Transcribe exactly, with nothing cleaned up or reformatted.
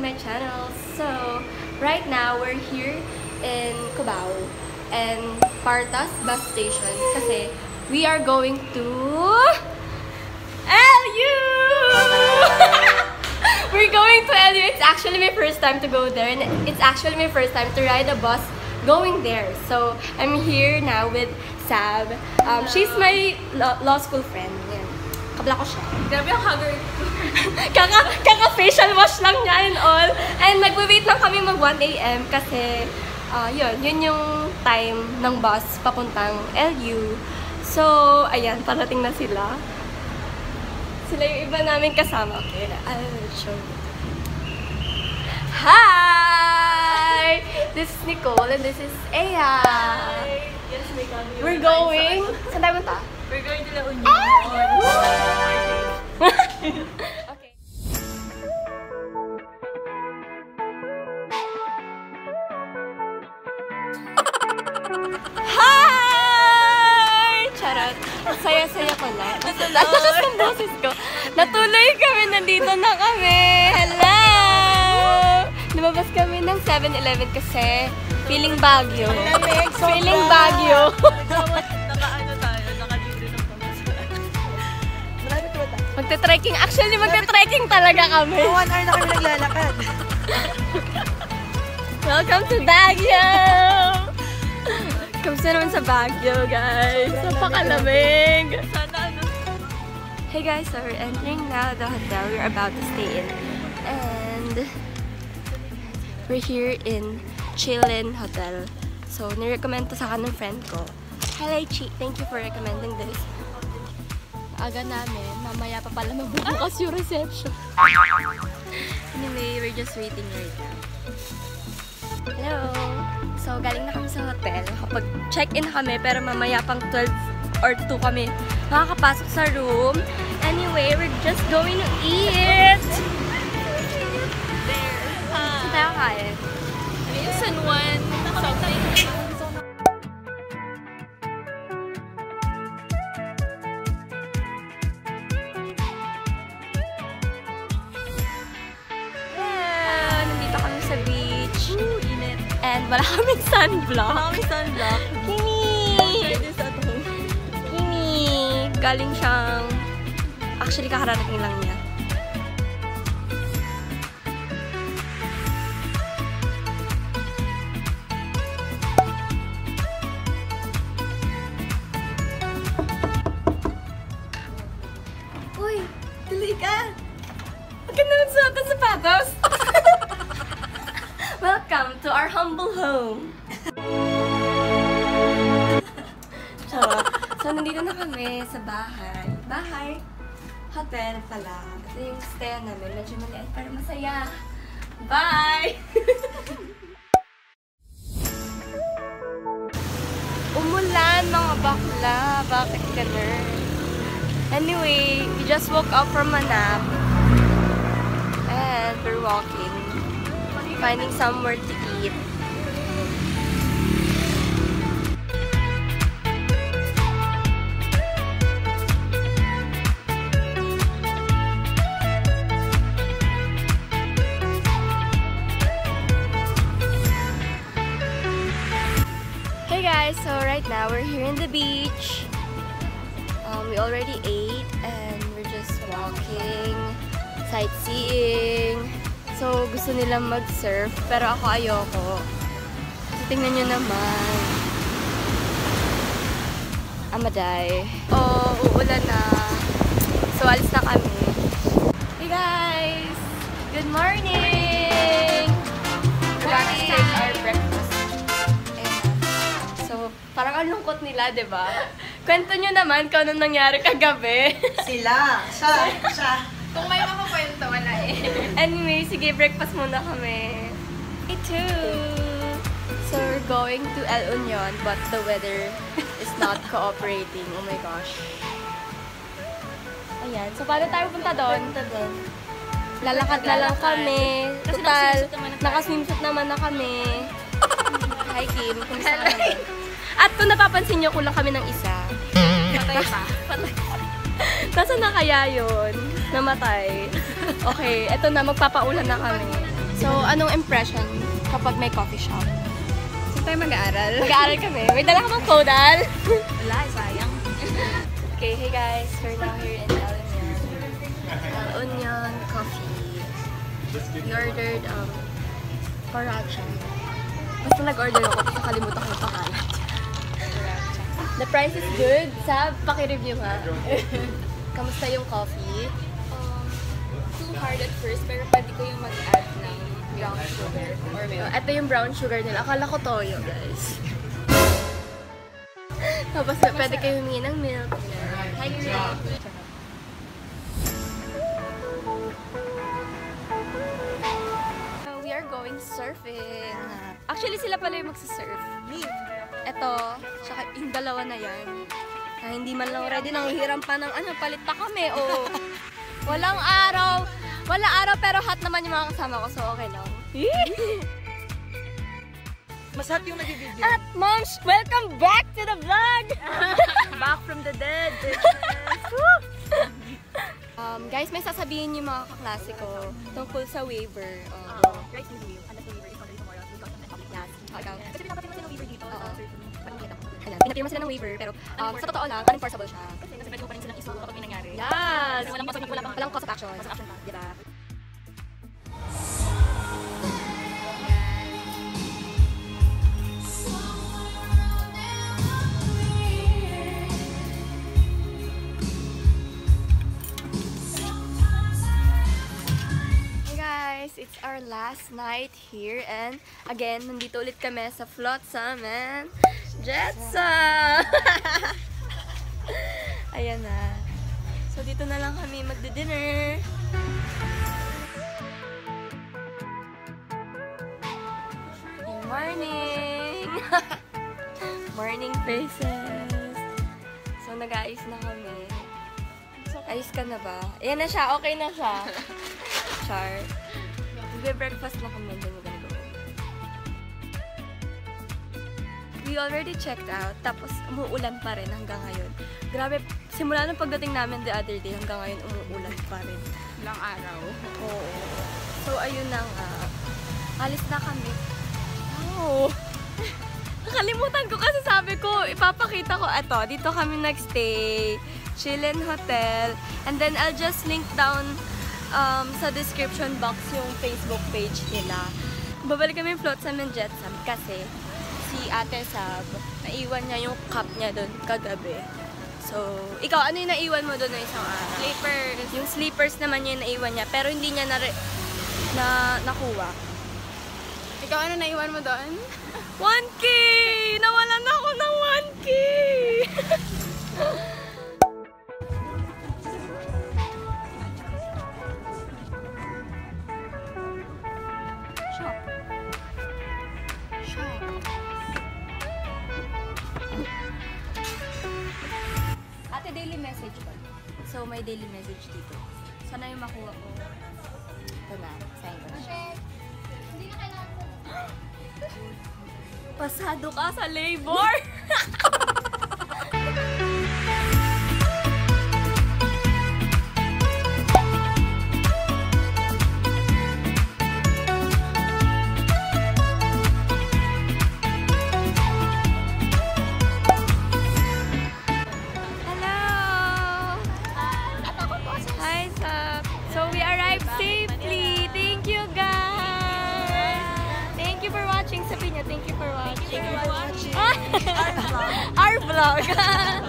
my channel. So, right now, we're here in Cubao and Partas bus station kasi we are going to L U! We're going to L U. It's actually my first time to go there and it's actually my first time to ride a bus going there. So, I'm here now with Sab. Um, she's my law, law school friend. Yan. Kabla ko siya. Grabe yung haggard. kaka, kaka facial wash lang niya and all. And nagwe-wait lang kami mag one A M kasi uh, yun, yun yung time ng bus papuntang L U. So, ayan, parating na sila. Sila yung iba namin kasama. Okay, I'll show you. Hi! This is Nicole and this is Aya. Hi! Yes, may kami. We're going... Saan tayo punta? We're going to La Union. Okay. Hi! Charot. Saya-saya ko lang. Natakas ng boses ko. Natuloy kami. Nandito na kami. Hello! Lumabas kami ng seven eleven kasi feeling Baguio. Feeling Baguio. Naka-ano tayo, naka-libre ng pamasahe. Marami ko ba? Magte-trekking. Actually, magte-trekking talaga kami. one hour na kami naglalakad. Welcome to Baguio! Kamusta naman sa Baguio, guys? Napakalamig! Sana ano? Hey guys, so we're entering now the hotel we're about to stay in. And we're here in Chillin Hotel. So, nirecommend to sa akin ng friend ko. Hi, Chi. Thank you for recommending this. Aga namin. Mamaya pa pala mabubukas yung reception. Anyway, we're just waiting right now. Hello! So, galing na kami sa hotel. Nakapag-check-in kami, pero mamaya pang twelve or two kami makakapasok sa room. Anyway, we're just going to eat! There. Saan tayo kain? San Juan. Something. Yeah! Nandito kami sa beach. Ooh, init. And wala kaming sunblock. Wala kami sunblock. Kimi! Try this at home. Kimi! Galing siyang... Actually, kakararating lang niya. Uy! Tuloy ka! Huwag ka na magsuot ng sapatos! Welcome to our humble home! Charot. So, nandito na kami sa bahay. Bahay? Hotel pala. Ito yung stay namin. Medyo maliit pero masaya. Bye! Umulan mga bakla. Bakit ganun? Anyway, we just woke up from a nap. And we're walking. Finding somewhere to eat. Hey guys, so right now we're here in the beach. Um, we already ate and we're just walking, sightseeing. So, gusto nilang mag-surf, pero ako ayoko. So, tingnan nyo naman. Amaday. Oh, uulan na. So, alis na kami. Hey guys! Good morning! We're gonna take our breakfast. Ayan. So, parang ang lungkot nila, diba? Kwento nyo naman kung anong nangyari kagabi. Sila. Siya. Siya. Kung may makakwento, wala eh. Anyway, sige, breakfast muna kami. Me too! So, we're going to El Union, but the weather is not cooperating. Oh my gosh. Ayan. So, paano tayo punta doon? Punta doon. Lalakad na lang kami. Total, nakaswimsuit naman na kami. Hi, Kim. Kumusta ka naman? At kung napapansin nyo, kulang kami ng isa. Patay pa. Patay. Nasaan na kaya yun? Namatay. Okay, eto na, magpapaulan na kami. So, anong impression kapag may coffee shop? Saan tayo mag-aaral? Mag-aaral kami. May dala ka bang caudal? Wala, sayang. Okay, hey guys. We're now here in El Union. El Union Coffee. We ordered um, paracha. Basta nag-order ako, tapos nakalimutan ko yung pangalan. The price is good. Sab, paki-review nga. Kamusta yung coffee? Um, too hard at first, pero pwede ko yung mag-add ng brown sugar or milk. Ito yung brown sugar nila. Akala ko toyo, guys. Tapos pwede kayo humingi ng milk. Hi, girl. We are going surfing. Actually, sila pala yung magsasurf. Ito, tsaka yung dalawa na yan. Na hindi man lang ready, nanghihiram pa ng ano, palit pa kami. Oh. Walang araw. Walang araw pero hot naman yung mga kasama ko, so okay lang. Mas hot yung nag-video. At moms, welcome back to the vlog! Back from the dead. um, guys, may sasabihin yung mga kaklase ko tungkol sa waiver. Um, Uh, Guys, yung review. And that's the waiver is already tomorrow. We got some public class. Ikaw. Kasi pinapapit mo sila ng waiver dito. Oo. Ayan. Pinapirma sila ng waiver, pero um, sa totoo lang, unenforceable siya. Kasi nasa pwede mo pa rin silang isuko kapag may nangyari. Yes! Walang cause of- walang Walang cause of action. Cause of action pa. Diba? Hey guys, it's our last night here and again, nandito ulit kami sa Flotsam and Jetsam! Ayan na. So dito na lang kami magdi-dinner. Good morning! Morning faces! So nag-aayos na kami. Ayos ka na ba? Ayan na siya, okay na siya. Char. Magbe-breakfast na kami, then we're gonna go. We already checked out, tapos umuulan pa rin hanggang ngayon. Grabe, simula nung pagdating namin the other day, hanggang ngayon umuulan pa rin. Ilang araw. Oo. So, ayun na nga. Alis na kami. Oh! Nakalimutan ko kasi sabi ko, ipapakita ko, eto, dito kami nagstay. Chillin Hotel. And then, I'll just link down um, sa description box yung Facebook page nila. Babalik kami yung Flotsam and Jetsam kasi si Ate Sab, naiwan niya yung cup niya doon kagabi. So, ikaw, ano yung naiwan mo doon na isang araw? Sleepers. Yung sleepers naman yung naiwan niya, pero hindi niya na, na nakuha. Ikaw, ano naiwan mo doon? one K! Nawalan ako ng one K! Shop. Shop. Ate, daily message ba? So, may daily message dito. Sana yung makuha ko. Ito na. Sign ko. Hindi na kailangan ko. Pasado ka sa labor! Hi, Sab. So we arrived safely. Thank you, guys. Thank you for watching. Sabihin niyo, thank you for watching. Thank you for watching. Our vlog. Our vlog.